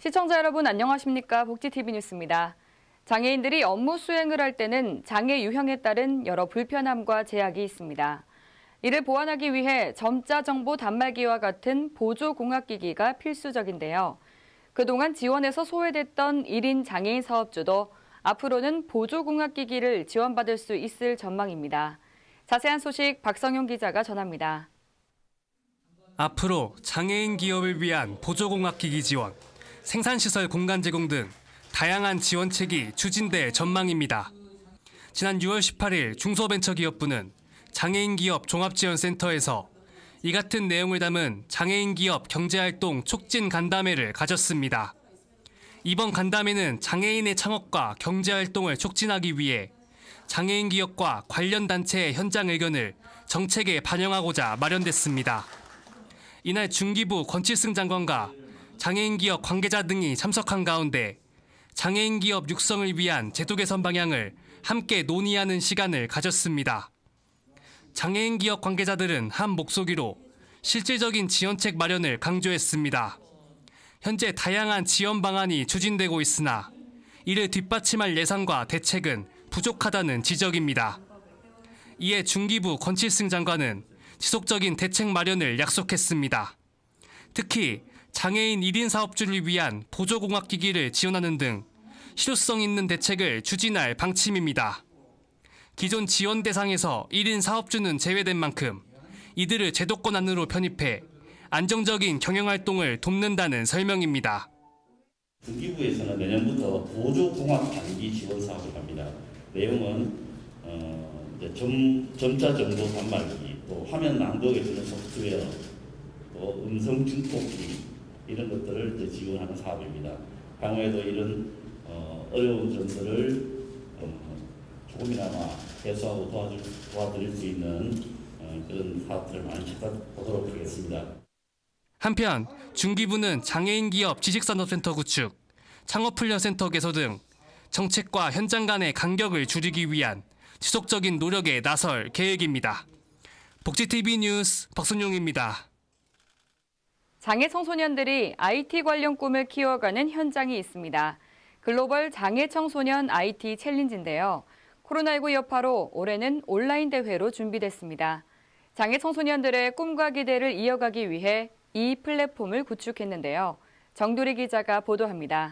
시청자 여러분 안녕하십니까? 복지TV 뉴스입니다. 장애인들이 업무 수행을 할 때는 장애 유형에 따른 여러 불편함과 제약이 있습니다. 이를 보완하기 위해 점자 정보 단말기와 같은 보조공학기기가 필수적인데요. 그동안 지원에서 소외됐던 1인 장애인 사업주도 앞으로는 보조공학기기를 지원받을 수 있을 전망입니다. 자세한 소식 박성용 기자가 전합니다. 앞으로 장애인 기업을 위한 보조공학기기 지원, 생산시설 공간 제공 등 다양한 지원책이 추진될 전망입니다. 지난 6월 18일 중소벤처기업부는 장애인 기업 종합지원센터에서 이 같은 내용을 담은 장애인 기업 경제활동 촉진 간담회를 가졌습니다. 이번 간담회는 장애인의 창업과 경제활동을 촉진하기 위해 장애인 기업과 관련 단체의 현장 의견을 정책에 반영하고자 마련됐습니다. 이날 중기부 권칠승 장관과 장애인 기업 관계자 등이 참석한 가운데 장애인 기업 육성을 위한 제도 개선 방향을 함께 논의하는 시간을 가졌습니다. 장애인 기업 관계자들은 한 목소리로 실질적인 지원책 마련을 강조했습니다. 현재 다양한 지원 방안이 추진되고 있으나 이를 뒷받침할 예산과 대책은 부족하다는 지적입니다. 이에 중기부 권칠승 장관은 지속적인 대책 마련을 약속했습니다. 특히 장애인 1인 사업주를 위한 보조공학기기를 지원하는 등 실효성 있는 대책을 추진할 방침입니다. 기존 지원 대상에서 1인 사업주는 제외된 만큼 이들을 제도권 안으로 편입해 안정적인 경영활동을 돕는다는 설명입니다. 중기부에서는 내년부터 보조공학기기 지원 사업을 합니다. 내용은 점자 정보 단말기, 또 화면 낭독해주는 소프트웨어, 또 음성 중폭기 이런 것들을 지원하는 사업입니다. 향후에도 이런 어려운 점들을 조금이나마 해소하고 도와드릴 수 있는 그런 사업들을 많이 찾아보도록 하겠습니다. 한편 중기부는 장애인 기업 지식산업센터 구축, 창업훈련센터 개소 등 정책과 현장 간의 간격을 줄이기 위한 지속적인 노력에 나설 계획입니다. 복지TV 뉴스 박순용입니다. 장애 청소년들이 IT 관련 꿈을 키워가는 현장이 있습니다. 글로벌 장애 청소년 IT 챌린지인데요. 코로나19 여파로 올해는 온라인 대회로 준비됐습니다. 장애 청소년들의 꿈과 기대를 이어가기 위해 이 플랫폼을 구축했는데요. 정두리 기자가 보도합니다.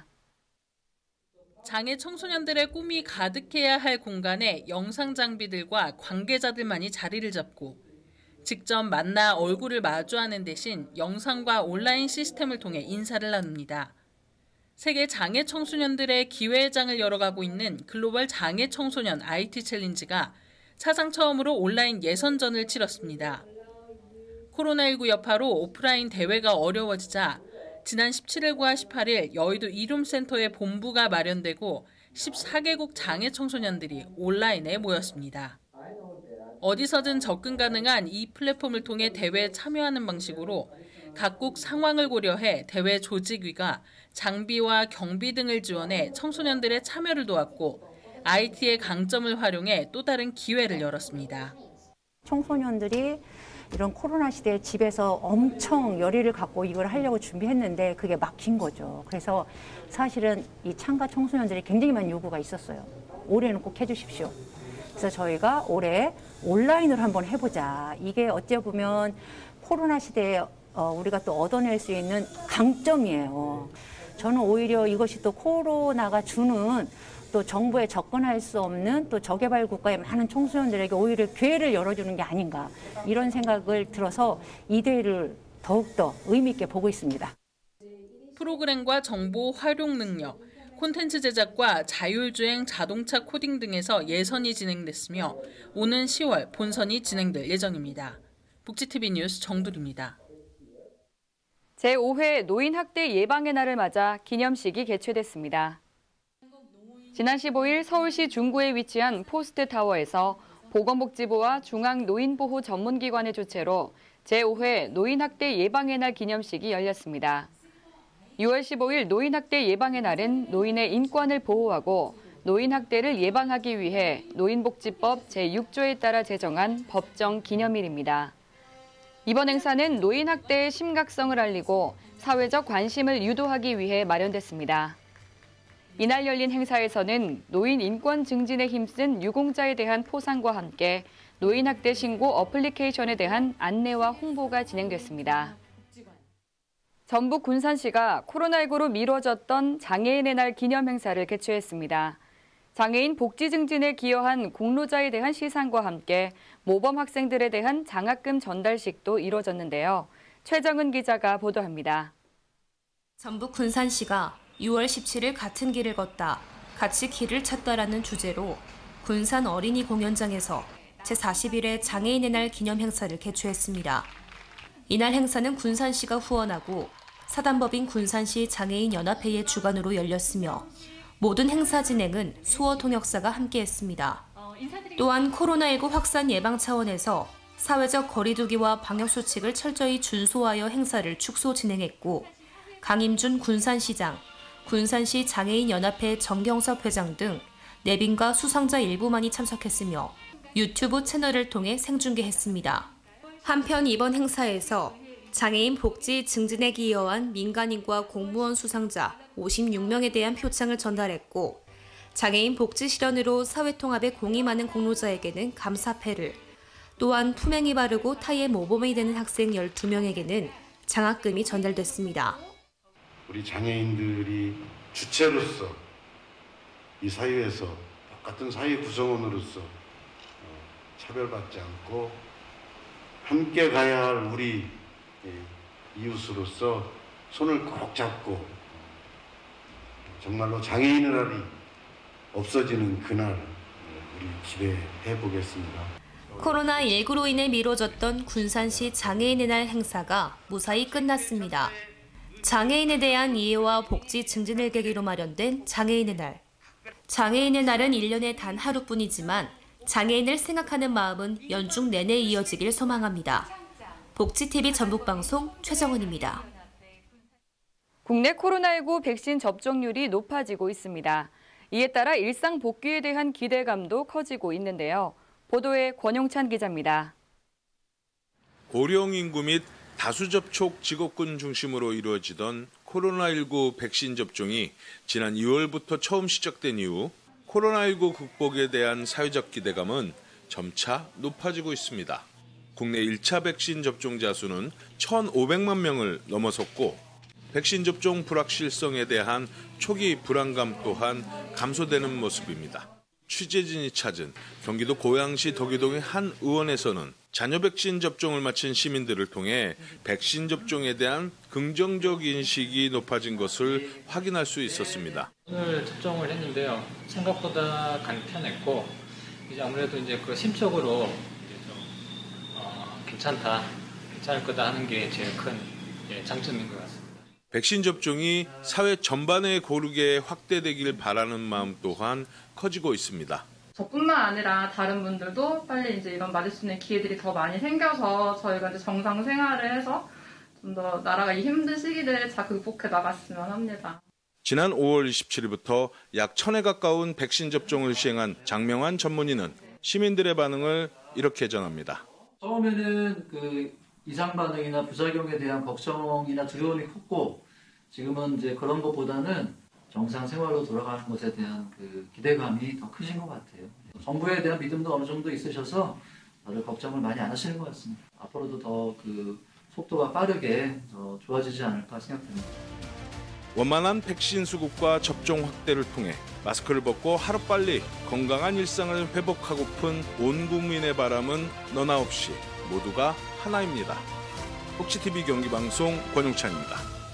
장애 청소년들의 꿈이 가득해야 할 공간에 영상 장비들과 관계자들만이 자리를 잡고 직접 만나 얼굴을 마주하는 대신 영상과 온라인 시스템을 통해 인사를 나눕니다. 세계 장애 청소년들의 기회장을 열어가고 있는 글로벌 장애 청소년 IT 챌린지가 사상 처음으로 온라인 예선전을 치렀습니다. 코로나19 여파로 오프라인 대회가 어려워지자 지난 17일과 18일 여의도 이룸센터에 본부가 마련되고 14개국 장애 청소년들이 온라인에 모였습니다. 어디서든 접근 가능한 이 플랫폼을 통해 대회에 참여하는 방식으로 각국 상황을 고려해 대회 조직위가 장비와 경비 등을 지원해 청소년들의 참여를 도왔고 IT의 강점을 활용해 또 다른 기회를 열었습니다. 청소년들이 이런 코로나 시대에 집에서 엄청 열의를 갖고 이걸 하려고 준비했는데 그게 막힌 거죠. 그래서 사실은 이 참가 청소년들이 굉장히 많은 요구가 있었어요. 올해는 꼭 해주십시오. 그래서 저희가 올해 온라인으로 한번 해보자. 이게 어찌 보면 코로나 시대에 우리가 또 얻어낼 수 있는 강점이에요. 저는 오히려 이것이 또 코로나가 주는 또 정부에 접근할 수 없는 또 저개발 국가의 많은 청소년들에게 오히려 기회를 열어주는 게 아닌가 이런 생각을 들어서 이 대회를 더욱더 의미 있게 보고 있습니다. 프로그램과 정보 활용 능력, 콘텐츠 제작과 자율주행 자동차 코딩 등에서 예선이 진행됐으며 오는 10월 본선이 진행될 예정입니다. 복지TV 뉴스 정두리입니다. 제5회 노인학대 예방의 날을 맞아 기념식이 개최됐습니다. 지난 15일 서울시 중구에 위치한 포스트타워에서 보건복지부와 중앙노인보호 전문기관의 주최로 제5회 노인학대 예방의 날 기념식이 열렸습니다. 6월 15일 노인학대 예방의 날은 노인의 인권을 보호하고 노인학대를 예방하기 위해 노인복지법 제6조에 따라 제정한 법정 기념일입니다. 이번 행사는 노인학대의 심각성을 알리고 사회적 관심을 유도하기 위해 마련됐습니다. 이날 열린 행사에서는 노인 인권 증진에 힘쓴 유공자에 대한 포상과 함께 노인학대 신고 어플리케이션에 대한 안내와 홍보가 진행됐습니다. 전북 군산시가 코로나19로 미뤄졌던 장애인의 날 기념 행사를 개최했습니다. 장애인 복지 증진에 기여한 공로자에 대한 시상과 함께 모범 학생들에 대한 장학금 전달식도 이뤄졌는데요. 최정은 기자가 보도합니다. 전북 군산시가 6월 17일 같은 길을 걷다, 같이 길을 찾다라는 주제로 군산 어린이 공연장에서 제41회 장애인의 날 기념 행사를 개최했습니다. 이날 행사는 군산시가 후원하고 사단법인 군산시 장애인연합회의 주관으로 열렸으며 모든 행사 진행은 수어 통역사가 함께했습니다. 또한 코로나19 확산 예방 차원에서 사회적 거리두기와 방역수칙을 철저히 준수하여 행사를 축소 진행했고 강임준 군산시장, 군산시 장애인연합회 정경섭 회장 등 내빈과 수상자 일부만이 참석했으며 유튜브 채널을 통해 생중계했습니다. 한편 이번 행사에서 장애인 복지 증진에 기여한 민간인과 공무원 수상자 56명에 대한 표창을 전달했고 장애인 복지 실현으로 사회통합에 공이 많은 공로자에게는 감사패를, 또한 품행이 바르고 타의의 모범이 되는 학생 12명에게는 장학금이 전달됐습니다. 우리 장애인들이 주체로서 이 사회에서 똑같은 사회 구성원으로서 차별받지 않고 함께 가야 할 우리 이웃으로서 손을 꼭 잡고 정말로 장애인의 날이 없어지는 그날 우리 기대해 보겠습니다. 코로나19로 인해 미뤄졌던 군산시 장애인의 날 행사가 무사히 끝났습니다. 장애인에 대한 이해와 복지 증진을 계기로 마련된 장애인의 날. 장애인의 날은 1년에 단 하루뿐이지만 장애인을 생각하는 마음은 연중 내내 이어지길 소망합니다. 복지TV 전북방송 최정은입니다. 국내 코로나19 백신 접종률이 높아지고 있습니다. 이에 따라 일상 복귀에 대한 기대감도 커지고 있는데요. 보도에 권용찬 기자입니다. 고령 인구 및 다수 접촉 직업군 중심으로 이루어지던 코로나19 백신 접종이 지난 2월부터 처음 시작된 이후 코로나19 극복에 대한 사회적 기대감은 점차 높아지고 있습니다. 국내 1차 백신 접종자 수는 1,500만 명을 넘어섰고 백신 접종 불확실성에 대한 초기 불안감 또한 감소되는 모습입니다. 취재진이 찾은 경기도 고양시 덕유동의 한 의원에서는 자녀 백신 접종을 마친 시민들을 통해 백신 접종에 대한 긍정적 인식이 높아진 것을 확인할 수 있었습니다. 오늘 접종을 했는데요. 생각보다 간편했고 이제 아무래도 이제 그 심적으로 이제 좀 괜찮을 거다 하는 게 제일 큰 장점인 것 같습니다. 백신 접종이 사회 전반에 고르게 확대되길 바라는 마음 또한 커지고 있습니다. 저뿐만 아니라 다른 분들도 빨리 이제 이런 맞을 수 있는 기회들이 더 많이 생겨서 저희가 이제 정상 생활을 해서 좀 더 나라가 이 힘든 시기를 잘 극복해 나갔으면 합니다. 지난 5월 27일부터 약 1,000회 가까운 백신 접종을 시행한 장명환 전문의는 시민들의 반응을 이렇게 전합니다. 처음에는 그 이상 반응이나 부작용에 대한 걱정이나 두려움이 컸고 지금은 이제 그런 것보다는 정상 생활로 돌아가는 것에 대한 그 기대감이 더 크신 것 같아요. 정부에 대한 믿음도 어느 정도 있으셔서 다들 걱정을 많이 안 하시는 것 같습니다. 앞으로도 더 그 속도가 빠르게 더 좋아지지 않을까 생각됩니다. 원만한 백신 수급과 접종 확대를 통해 마스크를 벗고 하루빨리 건강한 일상을 회복하고픈 온 국민의 바람은 너나 없이 모두가 하나입니다. 복지TV 경기방송 권용찬입니다.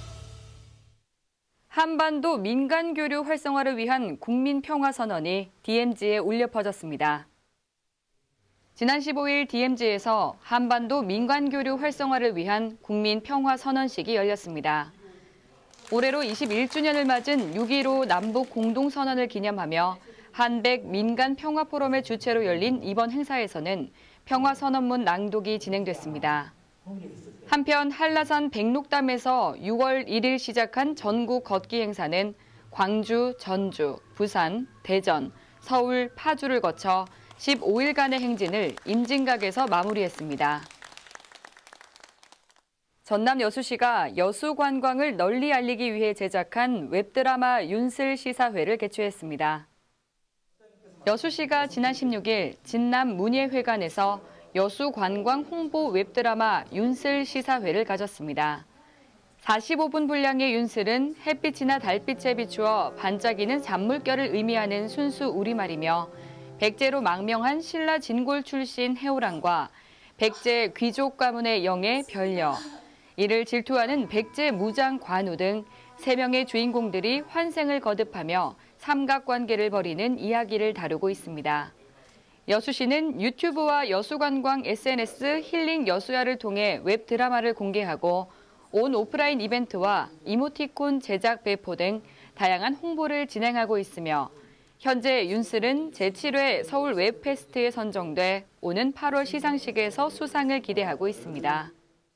한반도 민간 교류 활성화를 위한 국민평화선언이 DMZ에 울려 퍼졌습니다. 지난 15일 DMZ에서 한반도 민간 교류 활성화를 위한 국민평화선언식이 열렸습니다. 올해로 21주년을 맞은 6.15 남북 공동선언을 기념하며 한백 민간평화포럼의 주최로 열린 이번 행사에서는 평화선언문 낭독이 진행됐습니다. 한편 한라산 백록담에서 6월 1일 시작한 전국 걷기 행사는 광주, 전주, 부산, 대전, 서울, 파주를 거쳐 15일간의 행진을 임진각에서 마무리했습니다. 전남 여수시가 여수 관광을 널리 알리기 위해 제작한 웹드라마 윤슬 시사회를 개최했습니다. 여수시가 지난 16일 진남 문예회관에서 여수 관광 홍보 웹드라마 윤슬 시사회를 가졌습니다. 45분 분량의 윤슬은 햇빛이나 달빛에 비추어 반짝이는 잔물결을 의미하는 순수 우리말이며 백제로 망명한 신라 진골 출신 해오랑과 백제 귀족 가문의 영예 별녀, 이를 질투하는 백제 무장 관우 등 3명의 주인공들이 환생을 거듭하며 삼각관계를 벌이는 이야기를 다루고 있습니다. 여수시는 유튜브와 여수관광 SNS 힐링 여수야를 통해 웹드라마를 공개하고 온 오프라인 이벤트와 이모티콘 제작 배포 등 다양한 홍보를 진행하고 있으며 현재 윤슬은 제7회 서울 웹페스트에 선정돼 오는 8월 시상식에서 수상을 기대하고 있습니다.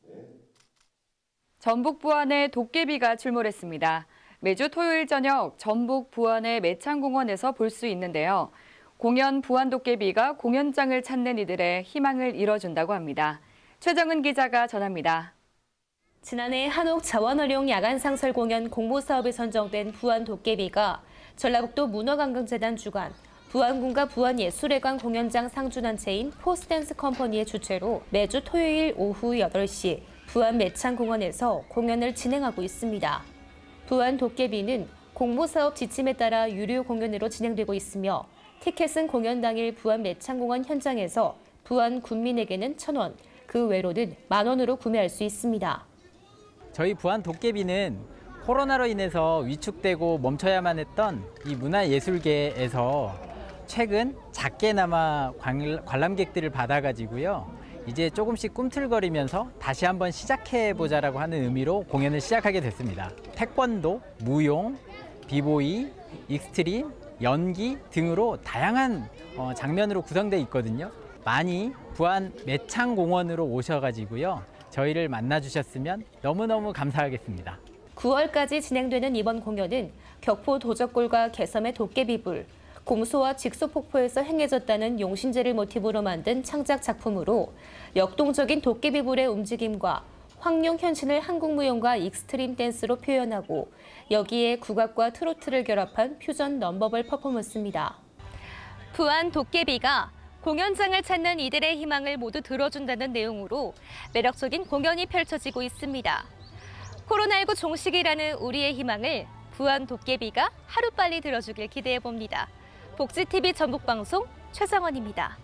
전북 부안에 도깨비가 출몰했습니다. 매주 토요일 저녁 전북 부안의 매창공원에서 볼 수 있는데요. 공연 부안 도깨비가 공연장을 찾는 이들의 희망을 이뤄준다고 합니다. 최정은 기자가 전합니다. 지난해 한옥 자원활용 야간상설 공연 공모사업에 선정된 부안 도깨비가 전라북도 문화관광재단 주관, 부안군과 부안예술회관 공연장 상주단체인 포스댄스 컴퍼니의 주최로 매주 토요일 오후 8시 부안 매창공원에서 공연을 진행하고 있습니다. 부안 도깨비는 공모사업 지침에 따라 유료 공연으로 진행되고 있으며 티켓은 공연 당일 부안 매창공원 현장에서 부안 군민에게는 1,000원, 그 외로는 10,000원으로 구매할 수 있습니다. 저희 부안 도깨비는 코로나로 인해서 위축되고 멈춰야만 했던 이 문화예술계에서 최근 작게나마 관람객들을 받아가지고요. 이제 조금씩 꿈틀거리면서 다시 한번 시작해보자라고 하는 의미로 공연을 시작하게 됐습니다. 태권도, 무용, 비보이, 익스트림, 연기 등으로 다양한 장면으로 구성되어 있거든요. 많이 부안 매창공원으로 오셔가지고요. 저희를 만나주셨으면 너무너무 감사하겠습니다. 9월까지 진행되는 이번 공연은 격포 도적골과 개섬의 도깨비불, 곰소와 직소폭포에서 행해졌다는 용신제를 모티브로 만든 창작 작품으로 역동적인 도깨비불의 움직임과 황룡 현신을 한국무용과 익스트림 댄스로 표현하고 여기에 국악과 트로트를 결합한 퓨전 넘버벌 퍼포먼스입니다. 부안 도깨비가 공연장을 찾는 이들의 희망을 모두 들어준다는 내용으로 매력적인 공연이 펼쳐지고 있습니다. 코로나19 종식이라는 우리의 희망을 부안 도깨비가 하루빨리 들어주길 기대해봅니다. 복지TV 전북방송 최정원입니다.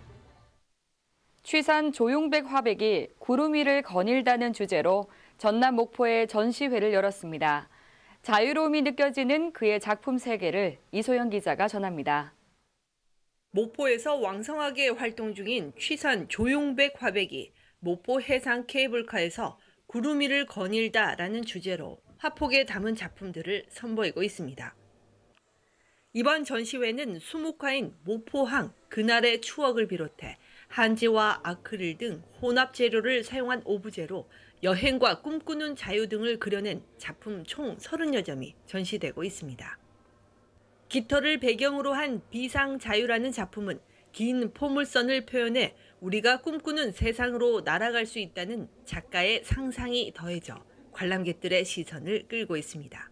취산 조용백 화백이 구름 위를 거닐다는 주제로 전남 목포에 전시회를 열었습니다. 자유로움이 느껴지는 그의 작품 세계를 이소영 기자가 전합니다. 목포에서 왕성하게 활동 중인 취산 조용백 화백이 목포 해상 케이블카에서 구름 위를 거닐다라는 주제로 화폭에 담은 작품들을 선보이고 있습니다. 이번 전시회는 수묵화인 목포항 그날의 추억을 비롯해 한지와 아크릴 등 혼합 재료를 사용한 오브제로 여행과 꿈꾸는 자유 등을 그려낸 작품 총 30여 점이 전시되고 있습니다. 깃털을 배경으로 한 비상자유라는 작품은 긴 포물선을 표현해 우리가 꿈꾸는 세상으로 날아갈 수 있다는 작가의 상상이 더해져 관람객들의 시선을 끌고 있습니다.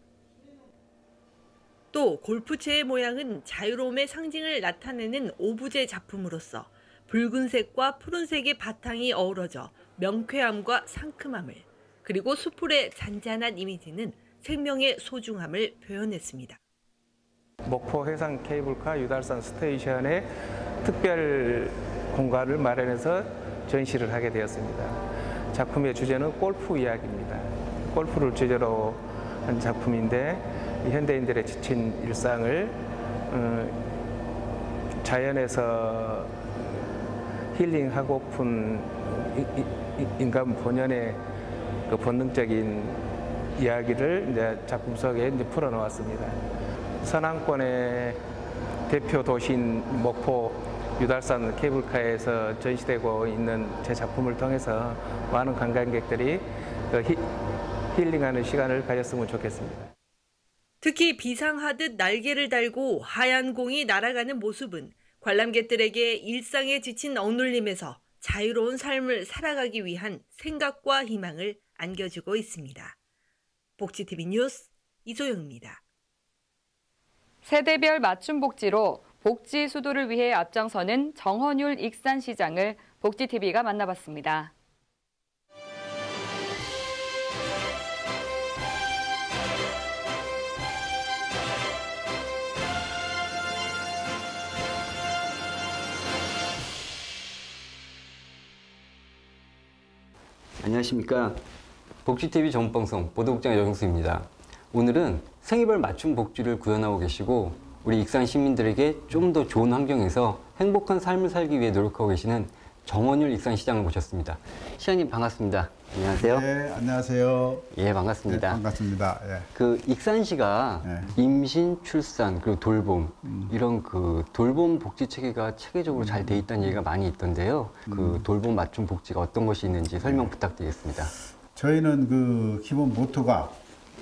또 골프채의 모양은 자유로움의 상징을 나타내는 오브제 작품으로서 붉은색과 푸른색의 바탕이 어우러져 명쾌함과 상큼함을, 그리고 수풀의 잔잔한 이미지는 생명의 소중함을 표현했습니다. 목포 해상 케이블카 유달산 스테이션에 특별 공간을 마련해서 전시를 하게 되었습니다. 작품의 주제는 골프 이야기입니다. 골프를 주제로 한 작품인데 현대인들의 지친 일상을 자연에서 힐링하고픈 인간 본연의 그 본능적인 이야기를 이제 작품 속에 이제 풀어놓았습니다. 서남권의 대표 도시인 목포 유달산 케이블카에서 전시되고 있는 제 작품을 통해서 많은 관광객들이 힐링하는 시간을 가졌으면 좋겠습니다. 특히 비상하듯 날개를 달고 하얀 공이 날아가는 모습은 관람객들에게 일상에 지친 억눌림에서 자유로운 삶을 살아가기 위한 생각과 희망을 안겨주고 있습니다. 복지TV 뉴스 이소영입니다. 세대별 맞춤 복지로 복지 수도를 위해 앞장서는 정헌율 익산시장을 복지TV가 만나봤습니다. 안녕하십니까. 복지TV 전방송 보도국장 여정수입니다. 오늘은 생애별 맞춤 복지를 구현하고 계시고 우리 익산 시민들에게 좀 더 좋은 환경에서 행복한 삶을 살기 위해 노력하고 계시는 정헌율 익산시장을 모셨습니다. 시장님 반갑습니다. 안녕하세요. 네, 안녕하세요. 예, 반갑습니다. 네, 반갑습니다. 예. 그 익산시가 임신, 출산, 그리고 돌봄 이런 그 돌봄 복지 체계가 체계적으로 잘 돼 있다는 얘기가 많이 있던데요. 그 돌봄 맞춤 복지가 어떤 것이 있는지 설명 부탁드리겠습니다. 저희는 그 기본 모토가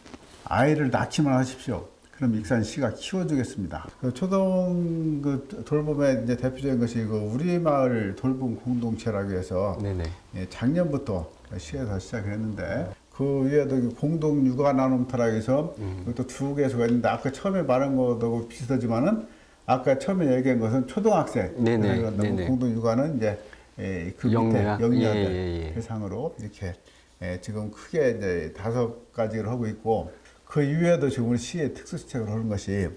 아이를 낳기만 하십시오. 그럼 익산시가 키워주겠습니다. 그 초동 그 돌봄의 이제 대표적인 것이 그 우리 마을 돌봄 공동체라고 해서 예, 작년부터 시에서 시작했는데 그 위에도 공동 육아 나눔터라고 해서 또 두 개소가 있는데 아까 처음에 말한 것하고 비슷하지만은 아까 처음에 얘기한 것은 초등학생 공동 육아는 이제 그 밑에 영유아들 대상으로 이렇게 지금 크게 이제 5가지를 하고 있고. 그 이외에도 지금 우리 시의 특수시책을 하는 것이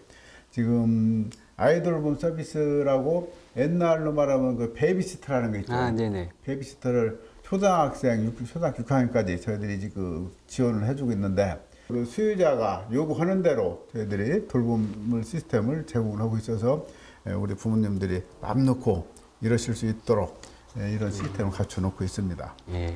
지금 아이돌봄 서비스라고 옛날로 말하면 그 베이비시터라는 게 있죠. 베이비시터를 초등학생, 초등학교 6학년까지 저희들이 지금 지원을 해주고 있는데 그 수요자가 요구하는 대로 저희들이 돌봄 시스템을 제공을 하고 있어서 우리 부모님들이 맘 놓고 이러실 수 있도록 이런 시스템을 갖춰 놓고 있습니다. 예.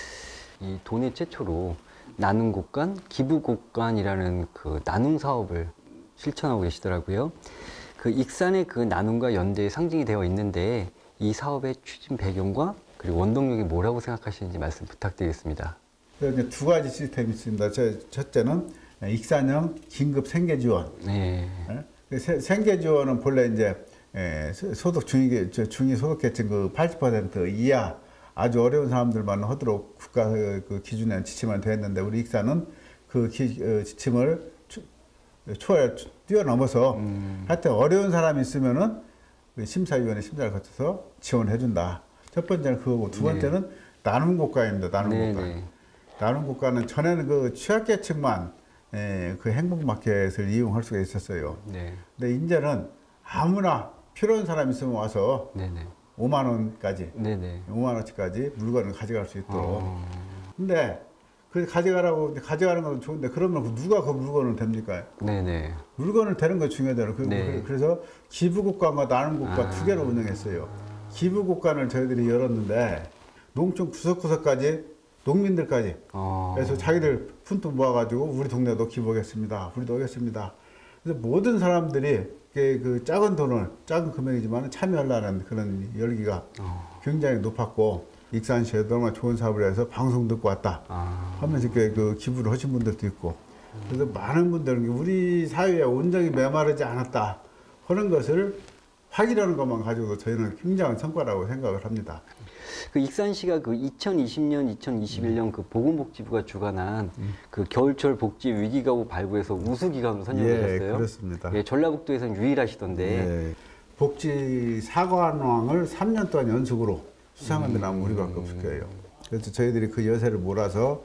이 도내 최초로 나눔 곳간, 기부 곳간이라는 그 나눔 사업을 실천하고 계시더라고요. 그 익산의 그 나눔과 연대의 상징이 되어 있는데 이 사업의 추진 배경과 그리고 원동력이 뭐라고 생각하시는지 말씀 부탁드리겠습니다. 이제 2가지 시스템이 있습니다. 첫째는 익산형 긴급 생계 지원. 생계 지원은 본래 이제 소득 중위 소득계층 그 80% 이하 아주 어려운 사람들만 하도록 국가 그 기준에 지침만 되어 있는데 우리 익산은 그 지침을 뛰어넘어서 하여튼 어려운 사람이 있으면은 심사위원회 심사를 거쳐서 지원해 준다. 첫 번째는 그거고 두 번째는 나눔 국가입니다. 나눔 국가. 나눔 국가는 전에는 그 취약계층만 그 행복마켓을 이용할 수가 있었어요. 근데 이제는 아무나 필요한 사람이 있으면 와서 5만 원까지, 5만 원치까지 물건을 가져갈 수 있도록. 근데 그 가져가라고 가져가는 건 좋은데 그러면 누가 그 물건을 됩니까? 물건을 대는 거 중요하잖아요. 그래서 기부국간과 나눔국가 2개로 운영했어요. 기부국간을 저희들이 열었는데 농촌 구석구석까지 농민들까지 그래서 자기들 푼돈 모아가지고 우리 동네도 기부하겠습니다. 우리도 하겠습니다. 그래서 모든 사람들이 그 작은 돈을 작은 금액이지만 참여하려는 그런 열기가 굉장히 높았고 익산시에도 얼마나 좋은 사업을 해서 방송 듣고 왔다 하면서 그 기부를 하신 분들도 있고 그래서 많은 분들은 우리 사회에 온전히 메마르지 않았다 하는 것을 확인하는 것만 가지고도 저희는 굉장한 성과라고 생각을 합니다. 그 익산시가 그 2020년, 2021년 그 보건복지부가 주관한 그 겨울철 복지 위기가구 발굴에서 우수기관으로 선정되셨어요. 그렇습니다. 예, 전라북도에서는 유일하시던데. 복지 사관왕을 3년 동안 연속으로 수상한 데는 우리밖에 없을 거예요. 그래서 저희들이 그 여세를 몰아서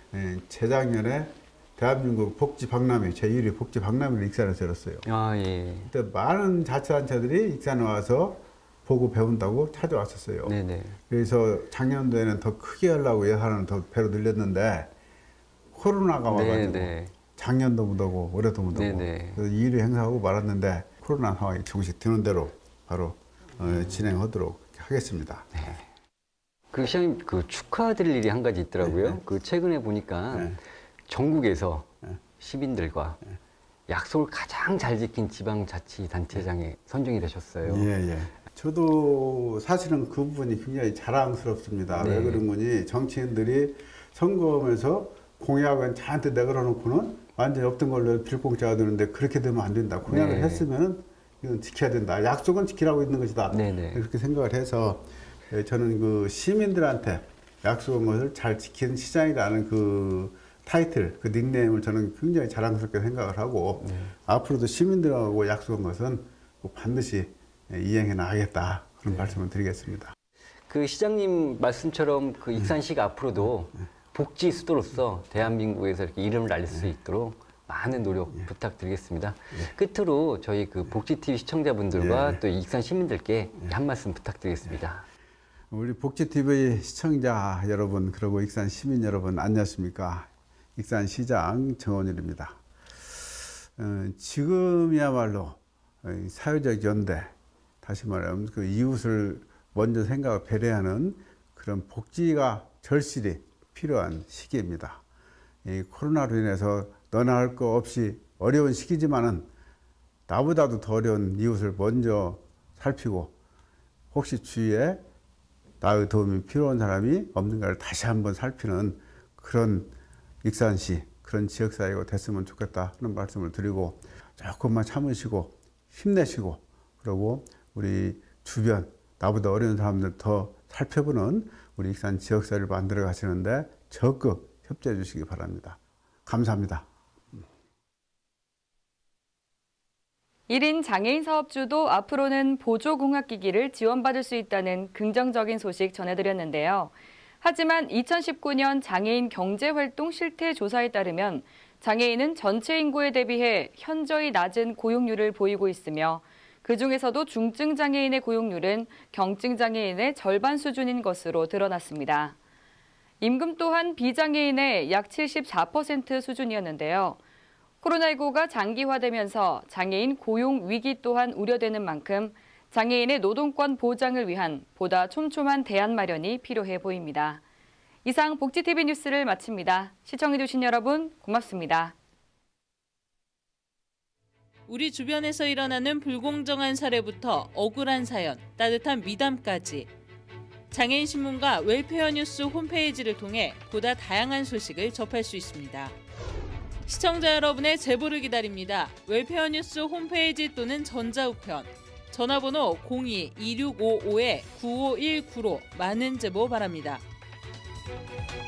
재작년에 대한민국 복지 박람회, 제1회 복지 박람회를 익산에서 열었어요. 그때 많은 자치단체들이 익산에 와서 보고 배운다고 찾아왔었어요. 그래서 작년도에는 더 크게 하려고 예산을 더 배로 늘렸는데 코로나가 와가지고 작년도 못하고 올해도 못하고 그래서 2회 행사하고 말았는데 코로나 상황이 조금씩 드는 대로 바로 진행하도록 하겠습니다. 그 시장님 그 축하드릴 일이 한 가지 있더라고요. 그 최근에 보니까 전국에서 시민들과 약속을 가장 잘 지킨 지방자치단체장에 선정이 되셨어요. 저도 사실은 그 부분이 굉장히 자랑스럽습니다. 왜 그런 거니 정치인들이 선거하면서 공약은 저한테 내걸어놓고는 완전히 없던 걸로 빌공짜가 되는데 그렇게 되면 안 된다. 공약을 했으면 이건 지켜야 된다. 약속은 지키라고 있는 것이다. 그렇게 생각을 해서 저는 그 시민들한테 약속한 것을 잘 지키는 시장이라는 그 타이틀, 그 닉네임을 저는 굉장히 자랑스럽게 생각을 하고 앞으로도 시민들하고 약속한 것은 꼭 반드시 이행해 나가겠다 그런 말씀을 드리겠습니다. 그 시장님 말씀처럼 그 익산시가 앞으로도 복지 수도로서 대한민국에서 이렇게 이름을 알릴 수 있도록 많은 노력 부탁드리겠습니다. 끝으로 저희 그 복지TV 시청자분들과 또 익산 시민들께 한 말씀 부탁드리겠습니다. 우리 복지TV 시청자 여러분, 그리고 익산 시민 여러분, 안녕하십니까? 익산시장 정원일입니다. 지금이야말로 사회적 연대, 다시 말하면 그 이웃을 먼저 생각하고 배려하는 그런 복지가 절실히 필요한 시기입니다. 이 코로나로 인해서 너나 할 거 없이 어려운 시기지만은 나보다도 더 어려운 이웃을 먼저 살피고 혹시 주위에 나의 도움이 필요한 사람이 없는가를 다시 한번 살피는 그런 익산시, 그런 지역사회가 됐으면 좋겠다 하는 말씀을 드리고 조금만 참으시고 힘내시고 그리고 우리 주변 나보다 어려운 사람들 더 살펴보는 우리 익산 지역사회를 만들어 가시는데 적극 협조해 주시기 바랍니다. 감사합니다. 1인 장애인 사업주도 앞으로는 보조공학기기를 지원받을 수 있다는 긍정적인 소식 전해드렸는데요. 하지만 2019년 장애인 경제활동 실태조사에 따르면 장애인은 전체 인구에 대비해 현저히 낮은 고용률을 보이고 있으며 그중에서도 중증장애인의 고용률은 경증장애인의 절반 수준인 것으로 드러났습니다. 임금 또한 비장애인의 약 74% 수준이었는데요. 코로나19가 장기화되면서 장애인 고용 위기 또한 우려되는 만큼 장애인의 노동권 보장을 위한 보다 촘촘한 대안 마련이 필요해 보입니다. 이상 복지TV 뉴스를 마칩니다. 시청해주신 여러분 고맙습니다. 우리 주변에서 일어나는 불공정한 사례부터 억울한 사연, 따뜻한 미담까지 장애인 신문과 웰페어 뉴스 홈페이지를 통해 보다 다양한 소식을 접할 수 있습니다. 시청자 여러분의 제보를 기다립니다. 웰페어 뉴스 홈페이지 또는 전자우편, 전화번호 02-2655-9519로 많은 제보 바랍니다.